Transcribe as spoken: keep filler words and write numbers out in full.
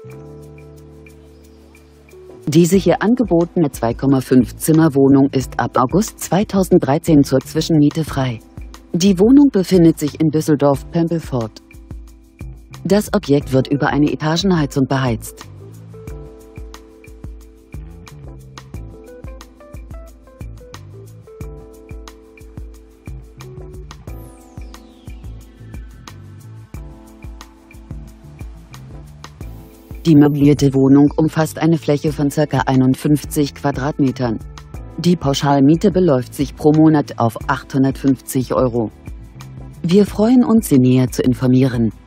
Die sich hier angebotene zwei Komma fünf Zimmer Wohnung ist ab August zweitausenddreizehn zur Zwischenmiete frei. Die Wohnung befindet sich in Düsseldorf-Pempelfort. Das Objekt wird über eine Etagenheizung beheizt. Die möblierte Wohnung umfasst eine Fläche von ca. einundfünfzig Quadratmetern. Die Pauschalmiete beläuft sich pro Monat auf achthundertfünfzig Euro. Wir freuen uns, Sie näher zu informieren.